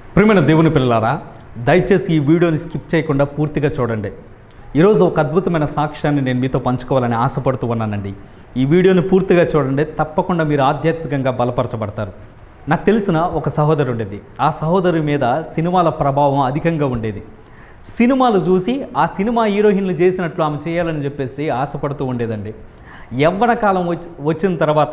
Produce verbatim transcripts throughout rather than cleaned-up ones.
ప్రియమైన దేవుని పిల్లలారా, దయచేసి ఈ వీడియోని స్కిప్ చేయకుండా పూర్తిగా చూడండి. ఈరోజు ఒక అద్భుతమైన సాక్ష్యాన్ని నేను మీతో పంచుకోవాలని ఆశపడుతూ ఉన్నానండి. ఈ వీడియోని పూర్తిగా చూడండి, తప్పకుండా మీరు ఆధ్యాత్మికంగా బలపరచబడతారు. నాకు తెలిసిన ఒక సహోదరు ఉండేది. ఆ సహోదరు మీద సినిమాల ప్రభావం అధికంగా ఉండేది. సినిమాలు చూసి ఆ సినిమా హీరోయిన్లు చేసినట్లు ఆమె చేయాలని చెప్పేసి ఆశపడుతూ ఉండేదండి. యవ్వన కాలం వచ్చి వచ్చిన తర్వాత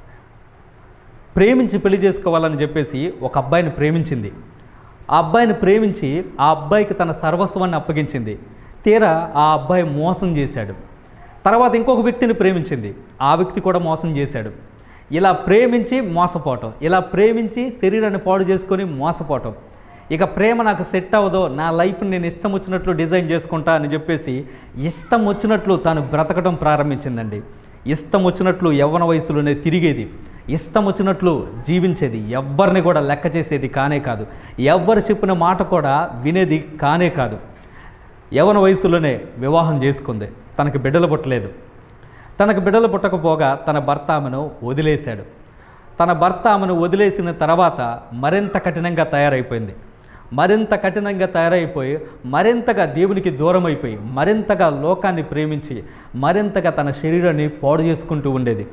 ప్రేమించి పెళ్లి చేసుకోవాలని చెప్పేసి ఒక అబ్బాయిని ప్రేమించింది. ఆ అబ్బాయిని ప్రేమించి ఆ అబ్బాయికి తన సర్వస్వాన్ని అప్పగించింది. తీరా ఆ అబ్బాయి మోసం చేశాడు. తర్వాత ఇంకొక వ్యక్తిని ప్రేమించింది. ఆ వ్యక్తి కూడా మోసం చేశాడు. ఇలా ప్రేమించి మోసపోవటం, ఇలా ప్రేమించి శరీరాన్ని పాడు చేసుకొని మోసపోవటం. ఇక ప్రేమ నాకు సెట్ అవ్వదో, నా లైఫ్ని నేను ఇష్టం వచ్చినట్లు డిజైన్ చేసుకుంటా అని చెప్పేసి ఇష్టం వచ్చినట్లు తాను బ్రతకడం ప్రారంభించిందండి. ఇష్టం వచ్చినట్లు యవ్వన వయసులోనే తిరిగేది, ఇష్టం వచ్చినట్లు జీవించేది, ఎవ్వరిని కూడా లెక్క చేసేది కానే కాదు, ఎవ్వరు చెప్పిన మాట కూడా వినేది కానే కాదు. యవ్వన వయసులోనే వివాహం చేసుకుంది. తనకు బిడ్డలు పుట్టలేదు. తనకు బిడ్డలు పుట్టకపోగా తన భర్త ఆమెను వదిలేశాడు. తన భర్త ఆమెను వదిలేసిన తర్వాత మరింత కఠినంగా తయారైపోయింది. మరింత కఠినంగా తయారైపోయి మరింతగా దేవునికి దూరం అయిపోయి మరింతగా లోకాన్ని ప్రేమించి మరింతగా తన శరీరాన్ని పాడు చేసుకుంటూ ఉండేది.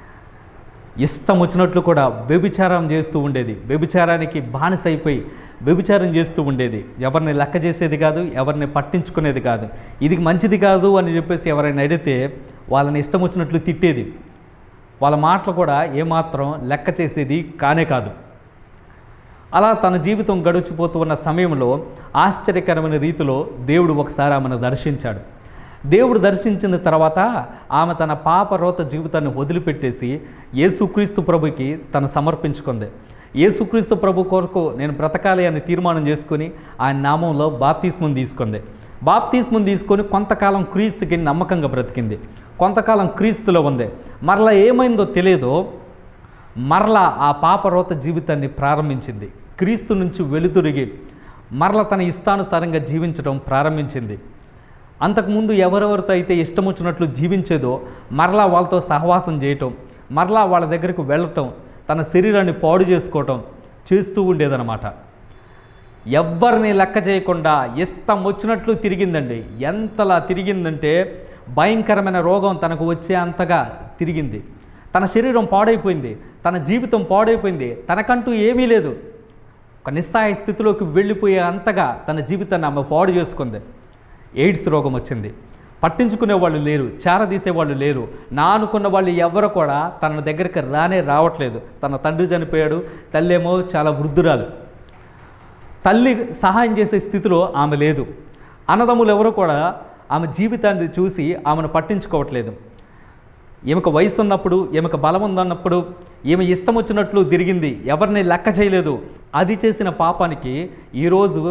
ఇష్టం వచ్చినట్లు కూడా వ్యభిచారం చేస్తూ ఉండేది. వ్యభిచారానికి బానిస అయిపోయి వ్యభిచారం చేస్తూ ఉండేది. ఎవరిని లెక్క చేసేది కాదు, ఎవరిని పట్టించుకునేది కాదు. ఇది మంచిది కాదు అని చెప్పేసి ఎవరైనా అడిగితే వాళ్ళని ఇష్టం వచ్చినట్లు తిట్టేది. వాళ్ళ మాటలు కూడా ఏమాత్రం లెక్క చేసేది కానే కాదు. అలా తన జీవితం గడిచిపోతూ ఉన్న సమయంలో ఆశ్చర్యకరమైన రీతిలో దేవుడు ఒకసారి ఆమెను దర్శించాడు. దేవుడు దర్శించిన తర్వాత ఆమె తన పాపరోత జీవితాన్ని వదిలిపెట్టేసి యేసుక్రీస్తు ప్రభుకి తను సమర్పించుకుంది. యేసుక్రీస్తు ప్రభు కొరకు నేను బ్రతకాలి అని తీర్మానం చేసుకొని ఆయన నామంలో బాప్తిస్మం తీసుకుంది. బాప్తిస్మం తీసుకొని కొంతకాలం క్రీస్తుకి నమ్మకంగా బ్రతికింది. కొంతకాలం క్రీస్తులో ఉంది. మరలా ఏమైందో తెలియదో మరలా ఆ పాపరోత జీవితాన్ని ప్రారంభించింది. క్రీస్తు నుంచి వెలుతురిగి మరలా తన ఇష్టానుసారంగా జీవించడం ప్రారంభించింది. అంతకుముందు ఎవరెవరితో అయితే ఇష్టం వచ్చినట్లు జీవించేదో మరలా వాళ్ళతో సహవాసం చేయటం, మరలా వాళ్ళ దగ్గరకు వెళ్ళటం, తన శరీరాన్ని పాడు చేసుకోవటం చేస్తూ ఉండేదన్నమాట. ఎవ్వరిని లెక్క చేయకుండా ఇష్టం వచ్చినట్లు తిరిగిందండి. ఎంతలా తిరిగిందంటే భయంకరమైన రోగం తనకు వచ్చే అంతగా తిరిగింది. తన శరీరం పాడైపోయింది, తన జీవితం పాడైపోయింది, తనకంటూ ఏమీ లేదు. ఒక నిస్సహాయ స్థితిలోకి వెళ్ళిపోయే అంతగా తన జీవితాన్ని ఆమె పాడు చేసుకుంది. ఎయిడ్స్ రోగం వచ్చింది. పట్టించుకునే వాళ్ళు లేరు, చేరదీసే వాళ్ళు లేరు. నా అనుకున్న వాళ్ళు ఎవరు కూడా తన దగ్గరికి రానే రావట్లేదు. తన తండ్రి చనిపోయాడు, తల్లి ఏమో చాలా వృద్ధురాలు. తల్లి సహాయం చేసే స్థితిలో ఆమె లేదు. అన్నదమ్ములు ఎవరు కూడా ఆమె జీవితాన్ని చూసి ఆమెను పట్టించుకోవట్లేదు. ఈమెకు వయసు ఉన్నప్పుడు, ఈమెకు బలం ఉందన్నప్పుడు ఈమె ఇష్టం వచ్చినట్లు తిరిగింది, ఎవరిని లెక్క చేయలేదు. అది చేసిన పాపానికి ఈరోజు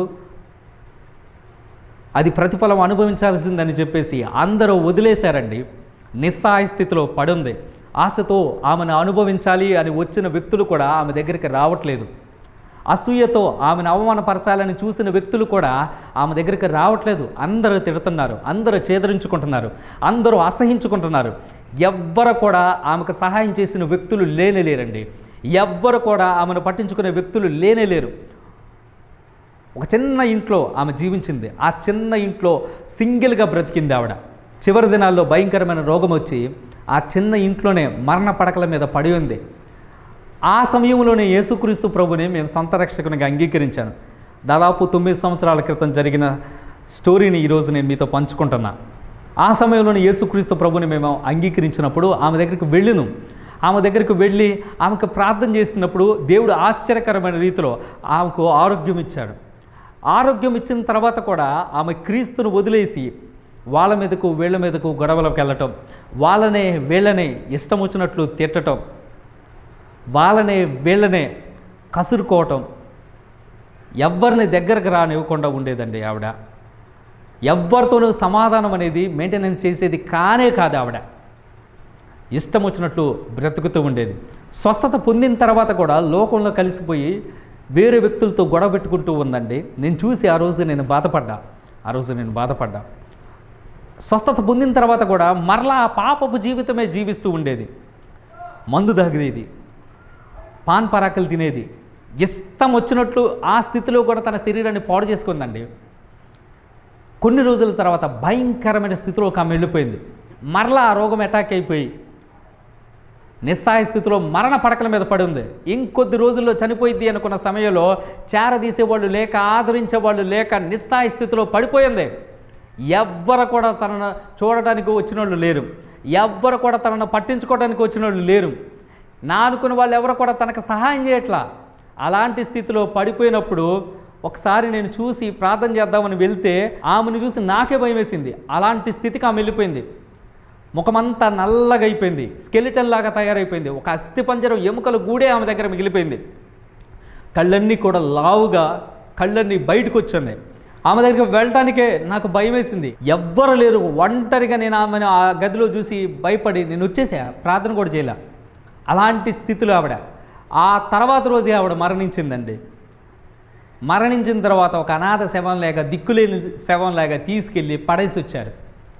అది ప్రతిఫలం అనుభవించాల్సిందని చెప్పేసి అందరూ వదిలేశారండి. నిస్సహాయ స్థితిలో పడుంది. ఆశతో ఆమెను అనుభవించాలి అని వచ్చిన వ్యక్తులు కూడా ఆమె దగ్గరికి రావట్లేదు. అసూయతో ఆమెను అవమానపరచాలని చూసిన వ్యక్తులు కూడా ఆమె దగ్గరికి రావట్లేదు. అందరూ తిడుతున్నారు, అందరూ చేదరించుకుంటున్నారు, అందరూ అసహించుకుంటున్నారు. ఎవ్వరు కూడా ఆమెకు సహాయం చేసిన వ్యక్తులు లేనేలేరండి. ఎవ్వరు కూడా ఆమెను పట్టించుకునే వ్యక్తులు లేనేలేరు. ఒక చిన్న ఇంట్లో ఆమె జీవించింది. ఆ చిన్న ఇంట్లో సింగిల్గా బ్రతికింది ఆవిడ. చివరి దినాల్లో భయంకరమైన రోగం వచ్చి ఆ చిన్న ఇంట్లోనే మరణ పడకల మీద పడి ఉంది. ఆ సమయంలోనే యేసుక్రీస్తు ప్రభుని మేము సొంత రక్షకునిగా అంగీకరించాను. దాదాపు తొమ్మిది సంవత్సరాల క్రితం జరిగిన స్టోరీని ఈరోజు నేను మీతో పంచుకుంటున్నా. ఆ సమయంలోనే యేసుక్రీస్తు ప్రభుని మేము అంగీకరించినప్పుడు ఆమె దగ్గరికి వెళ్ళిను. ఆమె దగ్గరికి వెళ్ళి ఆమెకు ప్రార్థన చేస్తున్నప్పుడు దేవుడు ఆశ్చర్యకరమైన రీతిలో ఆమెకు ఆరోగ్యం ఇచ్చాడు. ఆరోగ్యం ఇచ్చిన తర్వాత కూడా ఆమె క్రీస్తును వదిలేసి వాళ్ళ మీదకు వీళ్ళ మీదకు గొడవలకు వెళ్ళటం, వాళ్ళనే వీళ్ళనే ఇష్టం వచ్చినట్లు తిట్టటం, వాళ్ళనే వీళ్ళనే కసురుకోవటం, ఎవ్వరిని దగ్గరకు రానివ్వకుండా ఉండేదండి ఆవిడ. ఎవ్వరితోనూ సమాధానం అనేది మెయింటెనెన్స్ చేసేది కానే కాదు ఆవిడ. ఇష్టం వచ్చినట్లు బ్రతుకుతూ ఉండేది. స్వస్థత పొందిన తర్వాత కూడా లోకంలో కలిసిపోయి వేరే వ్యక్తులతో గొడవ పెట్టుకుంటూ ఉందండి. నేను చూసి ఆ రోజు నేను బాధపడ్డా ఆ రోజు నేను బాధపడ్డా స్వస్థత పొందిన తర్వాత కూడా మరలా ఆ పాపపు జీవితమే జీవిస్తూ ఉండేది. మందు తాగేది, పాన్ పరాకులు తినేది, ఇష్టం వచ్చినట్లు ఆ స్థితిలో కూడా తన శరీరాన్ని పాడు చేసుకుందండి. కొన్ని రోజుల తర్వాత భయంకరమైన స్థితిలోకి ఆమె వెళ్ళిపోయింది. మరలా ఆ రోగం అటాక్ అయిపోయి నిస్సహాయ స్థితిలో మరణ పడకల మీద పడి ఉంది. ఇంకొద్ది రోజుల్లో చనిపోయిద్ది అనుకున్న సమయంలో చేరదీసేవాళ్ళు లేక, ఆదరించేవాళ్ళు లేక నిస్సహాయ స్థితిలో పడిపోయింది. ఎవ్వరు కూడా తనను చూడటానికి వచ్చిన వాళ్ళు లేరు, ఎవ్వరు కూడా తనను పట్టించుకోవడానికి వచ్చిన వాళ్ళు లేరు. నా అనుకున్న వాళ్ళు ఎవరు కూడా తనకు సహాయం చేయట్లా. అలాంటి స్థితిలో పడిపోయినప్పుడు ఒకసారి నేను చూసి ప్రార్థన చేద్దామని వెళ్తే ఆమెను చూసి నాకే భయం వేసింది. అలాంటి స్థితికి ఆమె వెళ్ళిపోయింది. ముఖమంతా నల్లగా అయిపోయింది, స్కెలిటన్ లాగా తయారైపోయింది. ఒక అస్థిపంజరం ఎముకలు గూడే ఆమె దగ్గర మిగిలిపోయింది. కళ్ళన్నీ కూడా లావుగా, కళ్ళన్నీ బయటకు వచ్చినాయి. ఆమె దగ్గరికి వెళ్ళటానికే నాకు భయం వేసింది. ఎవ్వరు లేరు, ఒంటరిగా నేను ఆమెను ఆ గదిలో చూసి భయపడి నేను వచ్చేసా, ప్రార్థన కూడా చేయలే. అలాంటి స్థితిలో ఆవిడ ఆ తర్వాత రోజే ఆవిడ మరణించిందండి. మరణించిన తర్వాత ఒక అనాథ శవం లేక, దిక్కులేని శవం లేక తీసుకెళ్ళి పడేసి వచ్చారు.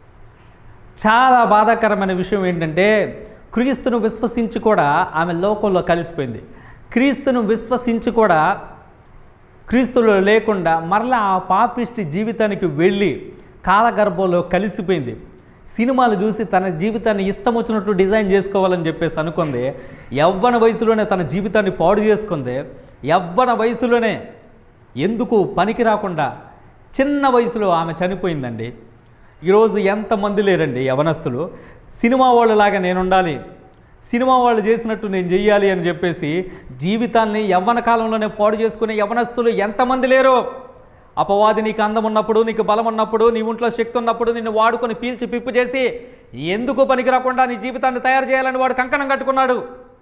చాలా బాధాకరమైన విషయం ఏంటంటే క్రీస్తును విశ్వసించి కూడా ఆమె లోకంలో కలిసిపోయింది. క్రీస్తును విశ్వసించి కూడా క్రీస్తులో లేకుండా మరలా ఆ పాపిష్టి జీవితానికి వెళ్ళి కాలగర్భంలో కలిసిపోయింది. సినిమాలు చూసి తన జీవితాన్ని ఇష్టం వచ్చినట్టు డిజైన్ చేసుకోవాలని చెప్పేసి అనుకుంది. యవ్వన వయసులోనే తన జీవితాన్ని పాడు చేసుకుంది. యవ్వన వయసులోనే ఎందుకు పనికి రాకుండా చిన్న వయసులో ఆమె చనిపోయిందండి. ఈరోజు ఎంతమంది లేరండి యవనస్తులు, సినిమా వాళ్ళలాగా నేను ఉండాలి, సినిమా వాళ్ళు చేసినట్టు నేను చెయ్యాలి అని చెప్పేసి జీవితాన్ని యవ్వన కాలంలోనే పాడు చేసుకునే యవనస్తులు ఎంతమంది లేరు. అపవాది నీకు అందం ఉన్నప్పుడు, నీకు బలం ఉన్నప్పుడు, నీ ఒంట్లో శక్తి ఉన్నప్పుడు నిన్ను వాడుకొని పీల్చి పిప్పు చేసి ఎందుకు పనికి రాకుండా నీ జీవితాన్ని తయారు చేయాలని వాడు కంకణం కట్టుకున్నాడు.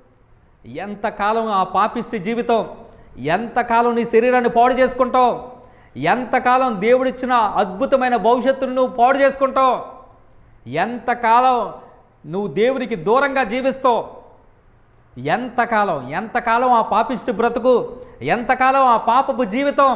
ఎంతకాలం ఆ పాపిష్టి జీవితం, ఎంతకాలం నీ శరీరాన్ని పాడు చేసుకుంటావు, ఎంతకాలం దేవుడిచ్చిన అద్భుతమైన భవిష్యత్తును నువ్వు పాడు చేసుకుంటావు, ఎంతకాలం నువ్వు దేవునికి దూరంగా జీవిస్తావు, ఎంతకాలం ఎంతకాలం ఆ పాపిష్టి బ్రతుకు, ఎంతకాలం ఆ పాపపు జీవితం.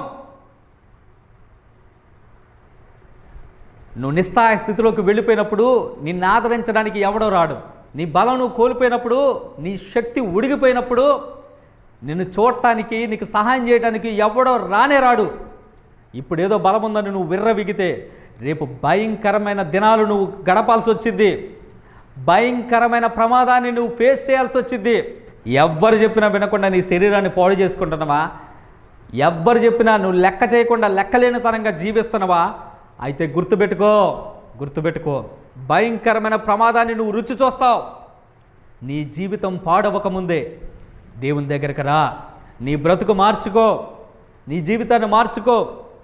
నువ్వు నిస్సహాయ స్థితిలోకి వెళ్ళిపోయినప్పుడు నిన్ను ఆదరించడానికి ఎవడో రాడు. నీ బలం నువ్వు కోల్పోయినప్పుడు, నీ శక్తి ఉడిగిపోయినప్పుడు నిన్ను చూడటానికి, నీకు సహాయం చేయడానికి ఎవడో రానే రాడు. ఇప్పుడు ఏదో బలం ఉందని నువ్వు విర్రవిగితే రేపు భయంకరమైన దినాలు నువ్వు గడపాల్సి వచ్చింది. భయంకరమైన ప్రమాదాన్ని నువ్వు ఫేస్ చేయాల్సి వచ్చింది. ఎవ్వరు చెప్పినా వినకుండా నీ శరీరాన్ని పాడు చేసుకుంటున్నావా? ఎవ్వరు చెప్పినా నువ్వు లెక్క చేయకుండా లెక్కలేనితనంగా జీవిస్తున్నావా? అయితే గుర్తుపెట్టుకో, గుర్తుపెట్టుకో భయంకరమైన ప్రమాదాన్ని నువ్వు రుచి చూస్తావు. నీ జీవితం పాడవకముందే దేవుని దగ్గరికి రా, నీ బ్రతుకు మార్చుకో, నీ జీవితాన్ని మార్చుకో.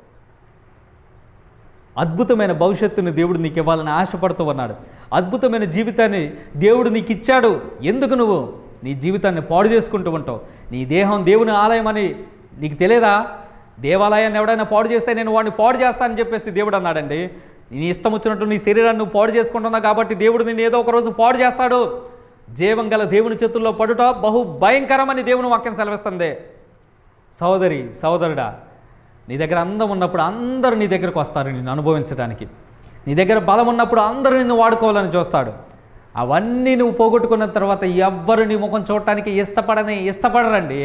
అద్భుతమైన భవిష్యత్తుని దేవుడు నీకు ఇవ్వాలని ఆశపడుతూ ఉన్నాడు. అద్భుతమైన జీవితాన్ని దేవుడు నీకు ఇచ్చాడు. ఎందుకు నువ్వు నీ జీవితాన్ని పాడు చేసుకుంటూ ఉంటావు? నీ దేహం దేవుని ఆలయం అని నీకు తెలియదా? దేవాలయాన్ని ఎవడైనా పాడు చేస్తే నేను వాడిని పాడు చేస్తానని చెప్పేసి దేవుడు అన్నాడండి. నీ ఇష్టం వచ్చినట్టు నీ శరీరాన్ని నువ్వు పాడు చేసుకుంటున్నావు కాబట్టి దేవుడు నిన్ను ఏదో ఒక రోజు పాడు చేస్తాడు. జీవం గల దేవుని చేతుల్లో పడుట బహు భయంకరమని దేవుని వాక్యం సెలవిస్తుంది. సోదరి సోదరుడా, నీ దగ్గర అందం ఉన్నప్పుడు అందరూ నీ దగ్గరకు వస్తారు నిన్ను అనుభవించడానికి. నీ దగ్గర బలం ఉన్నప్పుడు అందరూ నిన్ను వాడుకోవాలని చూస్తాడు. అవన్నీ నువ్వు పోగొట్టుకున్న తర్వాత ఎవ్వరు నీ ముఖం చూడటానికి ఇష్టపడని ఇష్టపడరండి.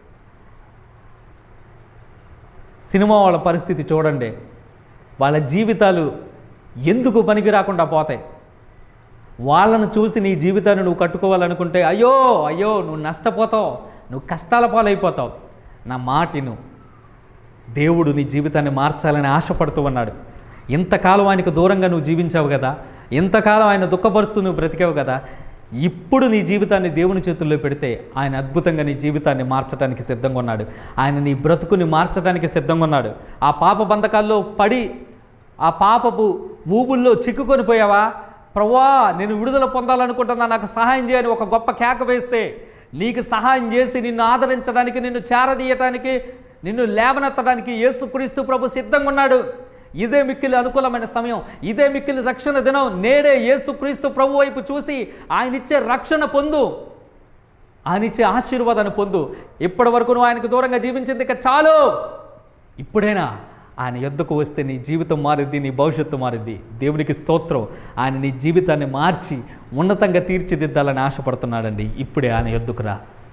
సినిమా వాళ్ళ పరిస్థితి చూడండి, వాళ్ళ జీవితాలు ఎందుకు పనికి రాకుండా పోతాయి. వాళ్ళను చూసి నీ జీవితాన్ని నువ్వు కట్టుకోవాలనుకుంటే అయ్యో అయ్యో నువ్వు నష్టపోతావు, నువ్వు కష్టాల పాలైపోతావు. నా మాటిను, దేవుడు నీ జీవితాన్ని మార్చాలని ఆశపడుతూ ఉన్నాడు. ఇంతకాలం ఆయనకు దూరంగా నువ్వు జీవించావు కదా, ఇంతకాలం ఆయన దుఃఖపరుస్తూ నువ్వు బ్రతికావు కదా, ఇప్పుడు నీ జీవితాన్ని దేవుని చేతుల్లో పెడితే ఆయన అద్భుతంగా నీ జీవితాన్ని మార్చడానికి సిద్ధంగా ఉన్నాడు. ఆయన నీ బ్రతుకుని మార్చడానికి సిద్ధంగా ఉన్నాడు. ఆ పాప బంధకాల్లో పడి ఆ పాపపు ఊబుల్లో చిక్కుకొని పోయావా? ప్రభువా నేను విడుదల పొందాలనుకుంటున్నా, నాకు సహాయం చేయని ఒక గొప్ప కేక వేస్తే నీకు సహాయం చేసి నిన్ను ఆదరించడానికి, నిన్ను చేరదీయటానికి, నిన్ను లేవనెత్తడానికి యేసుక్రీస్తు ప్రభు సిద్ధంగా ఉన్నాడు. ఇదే మిక్కిలి అనుకూలమైన సమయం, ఇదే మిక్కిలి రక్షణ దినం. నేడే యేసుక్రీస్తు ప్రభు వైపు చూసి ఆయన ఇచ్చే రక్షణ పొందు, ఆయన ఇచ్చే ఆశీర్వాదాన్ని పొందు. ఇప్పటి వరకు నువ్వు ఆయనకు దూరంగా జీవించింది ఇక చాలు. ఇప్పుడైనా ఆయన యొద్దకు వస్తే నీ జీవితం మారిద్ది, నీ భవిష్యత్తు మారిద్ది. దేవునికి స్తోత్రం. ఆయన నీ జీవితాన్ని మార్చి ఉన్నతంగా తీర్చిదిద్దాలని ఆశపడుతున్నాడండి. ఇప్పుడే ఆయన యొద్దకు రా.